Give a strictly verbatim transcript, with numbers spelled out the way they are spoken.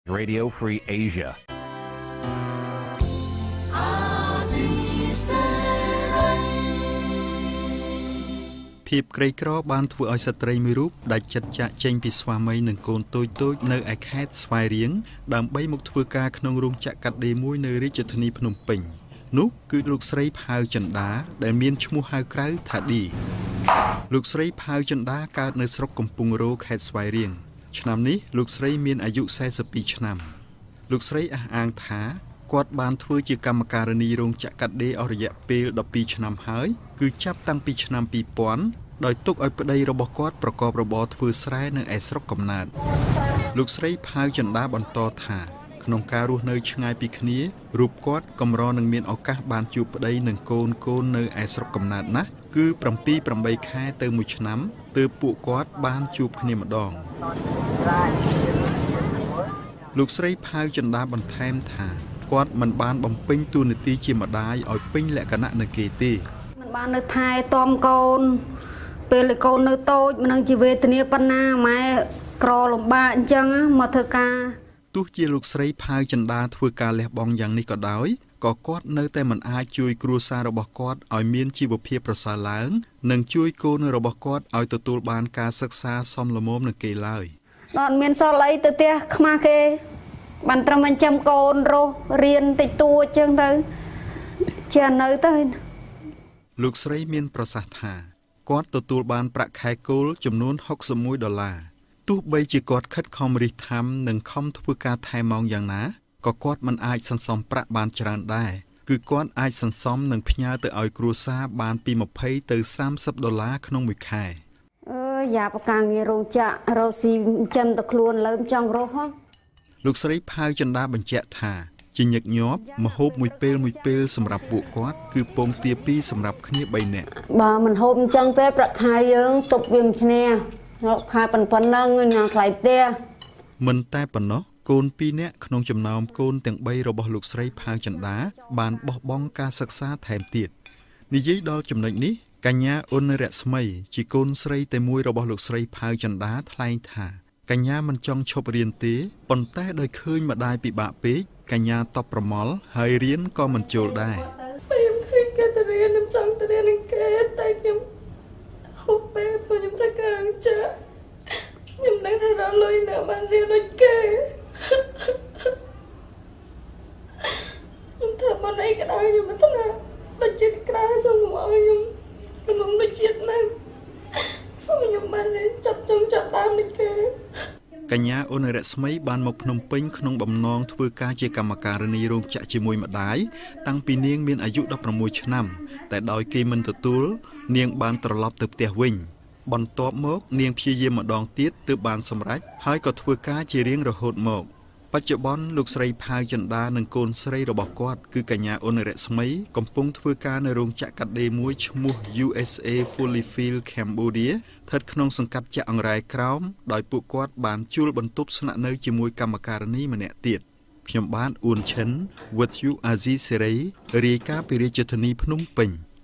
Radio Free Asia ភាពក្រីក្របានធ្វើឲ្យស្ត្រីមួយរូបដាច់ចិត្តចាកចេញពីស្វាមីនិងកូនតូចៗនៅឯខេត្តស្វាយរៀងដើម្បីមកធ្វើការក្នុងរោងចក្រកាត់ដេរមួយនៅរាជធានីភ្នំពេញនោះគឺលោកស្រីផាវចិន្តាដែលមានឈ្មោះហៅក្រៅថាឌីលោកស្រីផាវចិន្តាកើតនៅស្រុកកំពង់រោខេត្តស្វាយរៀងឆ្នាំនេះលោកស្រីមានអាយុសែសិបពីរឆ្នាំលោកស្រីអះអាងថាគាត់បានធ្វើជាកម្មការិនីរោងចក្រកាត់ដេរអស់រយៈពេលដប់ពីរឆ្នាំហើយគឺចាប់តាំងពីឆ្នាំពីរពាន់ដោយទុកឲ្យប្តីរបស់គាត់ប្រកបរបរធ្វើស្រែនៅឯស្រុកកំណើតលោកស្រីផាវចិន្តាបន្តថាក្នុងការរស់នៅឆ្ងាយពីគ្នារូបគាត់កម្រនឹងមានឱកាសបានជួបប្តីនិងកូនកូននៅឯស្រុកកំណើតណាស់គឺប្រាំពីរ ប្រាំបីខែទៅមួយឆ្នាំទើបពួកគាត់បានជួបគ្នាម្ដងលោកស្រីផាវចិន្តាបន្ថែមថាគាត់មិនបានបំពេញតួនាទីជាម្ដាយឲ្យពេញលក្ខណៈនៅគេទេមិនបាននៅថែទាំកូនពេលកូននៅតូចមិននឹងជីវេទនាប៉ុណ្ណាម៉ែក្រលំបាកអញ្ចឹងមកធ្វើការទោះជាលោកស្រីផាវចិន្តាធ្វើការលះបង់យ៉ាងនេះក៏ដោយក៏គាត់នៅតែមិនអាចជួយគ្រួសាររបស់គាត់ឲ្យមានជីវភាពប្រសើរឡើងនិងជួយកូនរបស់គាត់ឲ្យទទួលបានការសិក្សាសមល្មមនឹងគេឡើយអត់មានសល់អីទៅផ្ទះខ្មាស់គេបានត្រឹមអញ្ចឹងកូនរស់រៀនតិចតួចចឹងទៅជានៅទៅលោកស្រីមានប្រសាសន៍ថាគាត់ទទួលបានប្រាក់ខែគោលចំនួនហុកសិបមួយដុល្លារទោះបីជាគាត់ខិតខំរិះថែមនិងខំធ្វើការថែម៉ោងយ៉ាងណាក៏គាត់មិនអាចសន្សំប្រាក់បានច្រើនដែរគឺគាត់អាចសន្សំនិងផ្ញើទៅឲ្យគ្រួសារបានពីម្ភៃទៅសាមសិបដុល្លារក្នុងមួយខែអើយ៉ាបកាងាររោងចក្ររស់ស៊ីចិញ្ចឹមតែខ្លួនលើមចង់រស់ហ៎លោកស្រីផាវចិន្តាបញ្ជាក់ថាជាញឹកញាប់ម្ហូបមួយពេលមួយពេលសម្រាប់ពួកគាត់គឺពងទាពីរសម្រាប់គ្នាបីនាក់បើមិនហូបអញ្ចឹងទេប្រាក់ខែយើងទប់វាមិនឈ្នះខែប៉ុណ្ណឹងញ៉ាំថ្លៃផ្ទះមិនតែប៉ុណ្ណោះកូនពីរនាក់ក្នុងចំណោមកូនទាំងបីរបស់លោកស្រីផាវចិន្តាបានបោះបង់ការសិក្សាថែមទៀតនិយាយដល់ចំណុចនេះកញ្ញាអ៊ុនរស្មីជាកូនស្រីតែមួយរបស់លោកស្រីផាវចិន្តាថ្លែងថាកញ្ញាមិនចង់ឈប់រៀនទេប៉ុន្តែដោយឃើញម្ដាយពិបាកពេកកញ្ញាតបប្រមល់ហើយរៀនក៏មិនចូលដែរខ្ញុំឃើញគេទៅរៀនខ្ញុំចង់ទៅរៀននឹងគេតែខ្ញុំហូបពេលព្រោះខ្ញុំត្រូវការចាខ្ញុំនឹងថារកលុយនៅបានរៀនដូចគេខ្ញុំធ្វើបានអីក៏ដោយខ្ញុំមិនថាដូចជាក្រៅសូមឲ្យខ្ញុំខ្ញុំដូចជាតិណាសូមខ្ញុំបានចាប់ចង់ចាប់តាមដូចគេកញ្ញាអ៊ុនរស្មីបានមកភ្នំពេញក្នុងបំណងធ្វើការជាកម្មការិនីរោងចក្រជាមួយម្ដាយតាំងពីនាងមានអាយុដប់ប្រាំមួយឆ្នាំតែដោយគេមិនទទួលនាងបានត្រឡប់ទៅផ្ទះវិញបន្ទាប់មកនាងព្យាយាមម្ដងទៀតទើបបានសម្រេចហើយក៏ធ្វើការជារៀងរហូតមកបច្ចុប្បន្នលោកស្រីផាវចិន្តានិងកូនស្រីរបស់គាត់គឺកញ្ញាអ៊ុនរស្មីកំពុងធ្វើការនៅរោងចក្រកាត់ដេរមួយឈ្មោះ យូ អេស เอ Fully Field Cambodia ស្ថិតក្នុងសង្កាត់ចាក់អង្រែក្រោមដោយពួកគាត់បានជួលបន្ទប់ស្នាក់នៅជាមួយកម្មការិនីម្នាក់ទៀតខ្ញុំបានអ៊ូនឈិន with you Azizi Serai រាយការណ៍ពីរាជធានីភ្នំពេញ